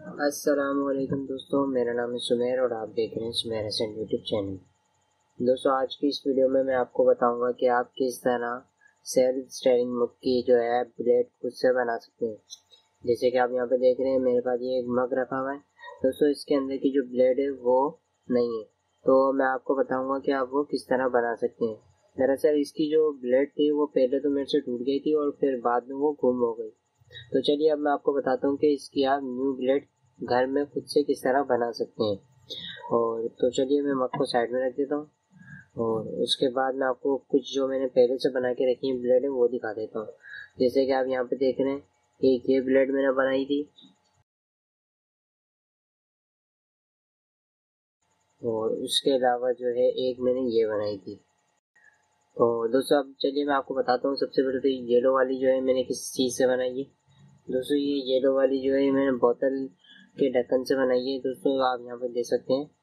अस्सलामुअलैकुम दोस्तों, मेरा नाम है सुमेर और आप देख रहे हैं सुमेर हसन यूट्यूब चैनल। दोस्तों, आज की इस वीडियो में मैं आपको बताऊंगा कि आप किस तरह सेल्फ स्टेयरिंग मग की जो है ब्लेड खुद से बना सकते हैं। जैसे कि आप यहाँ पे देख रहे हैं, मेरे पास ये एक मग रखा हुआ है। दोस्तों, इसके अंदर की जो ब्लेड है वो नहीं है, तो मैं आपको बताऊँगा कि आप वो किस तरह बना सकते हैं। दरअसल इसकी जो ब्लेड थी वो पहले तो मेरे से टूट गई थी और फिर बाद में वो गुम हो गई। तो चलिए अब मैं आपको बताता हूँ कि इसकी आप न्यू ब्लेड घर में खुद से किस तरह बना सकते हैं। और तो चलिए मैं मग को साइड में रख देता हूँ और उसके बाद मैं आपको कुछ जो मैंने पहले से बना के रखी है ब्लेड है वो दिखा देता हूँ। जैसे कि आप यहाँ पे देख रहे हैं, एक ये ब्लेड मैंने बनाई थी और उसके अलावा जो है एक मैंने ये बनाई थी। तो दोस्तों अब चलिए मैं आपको बताता हूँ। सबसे पहले तो येलो वाली जो है मैंने किस चीज़ से बनाई है। दोस्तों, ये येलो वाली जो है मैंने बोतल के ढक्कन से बनाई है। दोस्तों, आप यहाँ पर देख सकते हैं,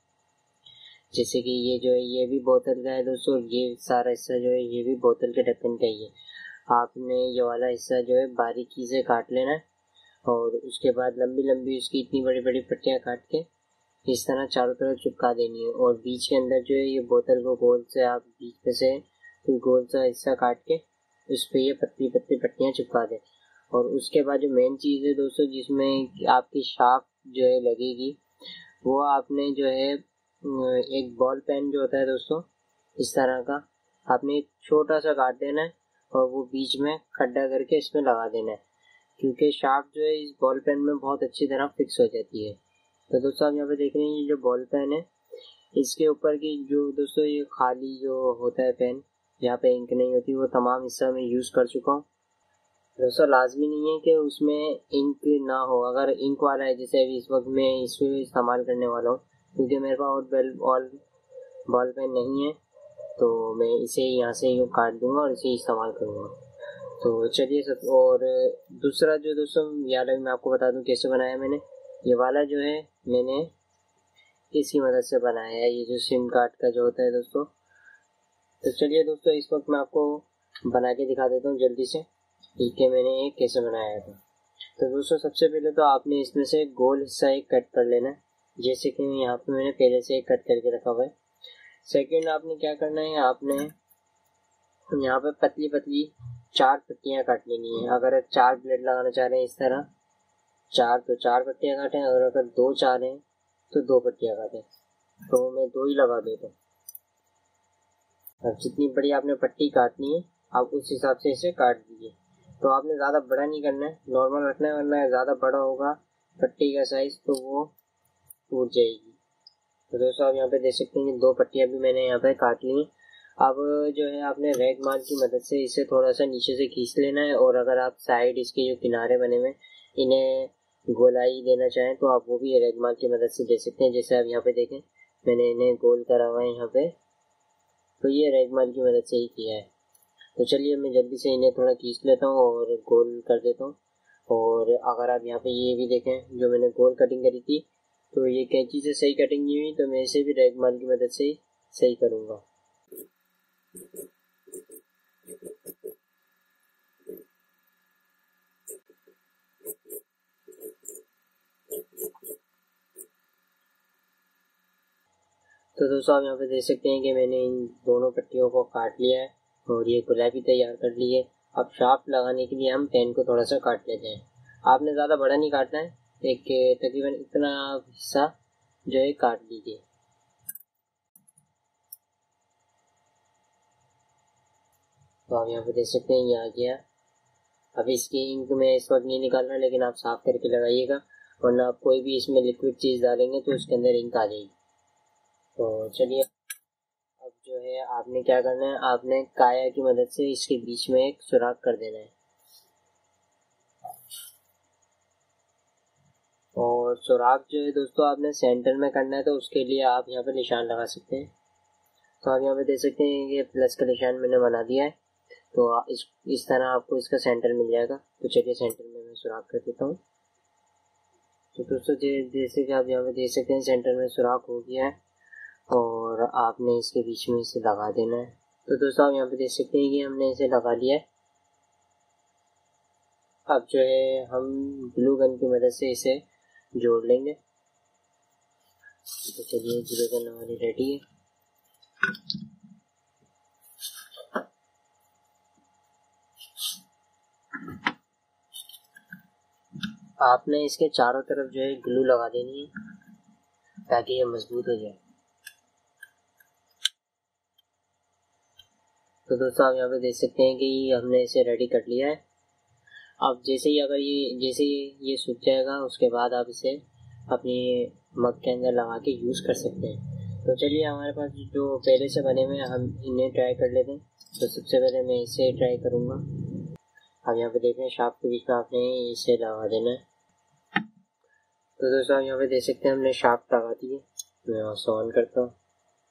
जैसे कि ये जो है ये भी बोतल का है। दोस्तों, ये सारा हिस्सा जो है ये भी बोतल के ढक्कन का ही है। आपने ये वाला हिस्सा जो है बारीकी से काट लेना है और उसके बाद लंबी लंबी उसकी इतनी बड़ी बड़ी पट्टियाँ काट के इस तरह चारों तरफ चिपका देनी है। और बीच के अंदर जो है ये बोतल को गोल से आप बीच में से कोई गोल सा हिस्सा काट के उस पर ये पतली पतली पट्टियाँ चिपका दें। और उसके बाद जो मेन चीज़ है दोस्तों, जिसमें आपकी शार्प जो है लगेगी, वो आपने जो है एक बॉल पेन जो होता है दोस्तों इस तरह का, आपने एक छोटा सा काट देना है और वो बीच में खड्डा करके इसमें लगा देना है, क्योंकि शार्प जो है इस बॉल पेन में बहुत अच्छी तरह फिक्स हो जाती है। तो दोस्तों आप यहाँ पे देख रहे हैं, ये जो बॉल पेन है इसके ऊपर की जो दोस्तों ये खाली जो होता है पेन, जहाँ पे इंक नहीं होती, वो तमाम हिस्सा मैं यूज़ कर चुका हूँ। दोस्तों, लाजमी नहीं है कि उसमें इंक ना हो। अगर इंक वाला है, जैसे अभी इस वक्त मैं इसे इस्तेमाल करने वाला हूँ, क्योंकि मेरे पास और बॉल पेन नहीं है, तो मैं इसे यहाँ से यूँ काट दूंगा और इसे इस्तेमाल करूँगा। तो चलिए सब। और दूसरा जो दोस्तों याद है, मैं आपको बता दूँ कैसे बनाया मैंने। ये वाला जो है मैंने इसकी मदद से बनाया है, ये जो सिम कार्ड का जो होता है दोस्तों। तो चलिए दोस्तों, इस वक्त मैं आपको बना के दिखा देता हूँ जल्दी से कि मैंने ये कैसे बनाया था। तो दोस्तों, सबसे पहले तो आपने इसमें से गोल हिस्सा एक कट कर लेना है, जैसे कि यहाँ पे मैंने पहले से एक कट करके रखा हुआ है। सेकंड, आपने क्या करना है, आपने यहाँ पे पतली पतली 4 पट्टियाँ काट लेनी है। अगर आप 4 ब्लेड लगाना चाह रहे हैं इस तरह, 4 तो 4 पट्टियाँ काटें, और अगर 2 चाह रहे हैं तो 2 पट्टियाँ काटें। तो मैं 2 ही लगा देता हूँ। अब जितनी बड़ी आपने पट्टी काटनी है आप उस हिसाब से इसे काट दीजिए। तो आपने ज़्यादा बड़ा नहीं करना है, नॉर्मल रखना है, वरना ज़्यादा बड़ा होगा पट्टी का साइज तो वो टूट जाएगी। तो दोस्तों आप यहाँ पे देख सकते हैं कि 2 पट्टियाँ भी मैंने यहाँ पे काट ली हैं। अब जो है आपने रैगमाल की मदद से इसे थोड़ा सा नीचे से खींच लेना है, और अगर आप साइड इसके जो किनारे बने हुए इन्हें गोलाई देना चाहें तो आप वो भी रैगमाल की मदद से दे सकते हैं। जैसे आप यहाँ पे देखें, मैंने इन्हें गोल करा हुआ है यहाँ पे, तो ये रैगमाल की मदद से ही किया है। तो चलिए मैं जल्दी से इन्हें थोड़ा खींच लेता हूँ और गोल कर देता हूँ। और अगर आप यहाँ पे ये भी देखें, जो मैंने गोल कटिंग करी थी, तो ये कैंची से सही कटिंग नहीं हुई, तो मैं इसे भी रैगमाल की मदद से ही सही करूँगा। तो दोस्तों आप यहाँ पे देख सकते हैं कि मैंने इन दोनों पट्टियों को काट लिया है और ये गुलाबी तैयार कर ली है। अब शार्प लगाने के लिए हम पेन को थोड़ा सा काट लेते हैं। आपने ज़्यादा बड़ा नहीं काटना है, एक तकरीबन इतना हिस्सा जो है काट लीजिए। तो आप यहाँ पे देख सकते हैं ये आ गया। अब इसकी इंक में इस वक्त नहीं निकाल रहा, लेकिन आप साफ करके लगाइएगा, वरना आप कोई भी इसमें लिक्विड चीज़ डालेंगे तो उसके अंदर इंक आ जाएगी। तो चलिए, अब जो है आपने क्या करना है, आपने काया की मदद से इसके बीच में एक सुराख कर देना है। और सुराख जो है दोस्तों आपने सेंटर में करना है, तो उसके लिए आप यहाँ पे निशान लगा सकते हैं। तो आप यहाँ पे देख सकते हैं कि प्लस का निशान मैंने बना दिया है। तो इस तरह आपको इसका सेंटर मिल जाएगा। तो चलिए सेंटर में मैं सुराख कर देता हूँ। तो दोस्तों जैसे कि आप यहाँ पे देख सकते हैं, सेंटर में सुराख हो गया है और आपने इसके बीच में इसे लगा देना है। तो दोस्तों आप यहाँ पे देख सकते हैं कि हमने इसे लगा लिया है। अब जो है हम ग्लू गन की मदद से इसे जोड़ लेंगे। तो चलिए ग्लू गन हमारी रेडी है। आपने इसके चारों तरफ जो है ग्लू लगा देनी है ताकि ये मजबूत हो जाए। तो दोस्तों आप यहाँ पे देख सकते हैं कि हमने इसे रेडी कर लिया है। अब जैसे ही ये सूख जाएगा उसके बाद आप इसे अपनी मग के अंदर लगा के यूज़ कर सकते हैं। तो चलिए हमारे पास जो पहले से बने हुए हैं हम इन्हें ट्राई कर लेते हैं। तो सबसे पहले मैं इसे ट्राई करूँगा। अब यहाँ पे देख रहे हैं शार्प के बीच में आपने इसे लगा देना है। तो दोस्तों आप यहाँ पे देख सकते हैं हमने शार्प लगा दी है। मैं यहाँ से ऑन करता हूँ।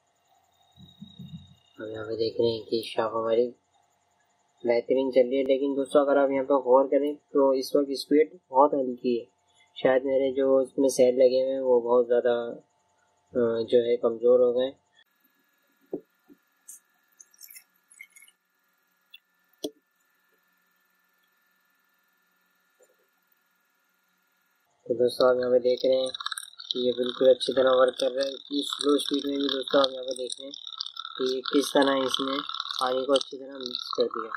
अब यहाँ पे देख रहे हैं कि शार्प हमारी बेहतरीन चल रही है। लेकिन दोस्तों अगर आप यहाँ पर गौर करें तो इस वक्त स्पीड बहुत हल्की है। शायद मेरे जो इसमें सेल लगे हुए हैं वो बहुत ज़्यादा जो है कमज़ोर हो गए। तो दोस्तों आप यहाँ पे देख रहे हैं कि ये बिल्कुल अच्छी तरह वर्क कर रहा है। इस स्लो स्पीड में भी दोस्तों आप यहाँ पे देख रहे हैं कि किस तरह इसने पानी को अच्छी तरह मिक्स कर दिया।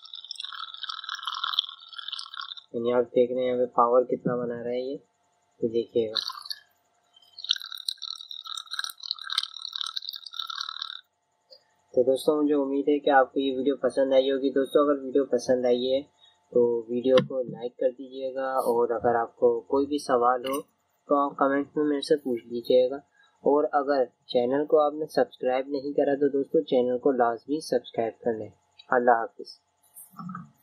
यानी आप देख रहे हैं यहाँ पे पावर कितना बना रहा है ये देखिएगा। तो दोस्तों मुझे उम्मीद है कि आपको ये वीडियो पसंद आई होगी। दोस्तों अगर वीडियो पसंद आई है तो वीडियो को लाइक कर दीजिएगा, और अगर आपको कोई भी सवाल हो तो आप कमेंट में मेरे से पूछ लीजिएगा। और अगर चैनल को आपने सब्सक्राइब नहीं करा तो दोस्तों चैनल को लाजमी सब्सक्राइब कर लें। अल्लाह हाफिज़।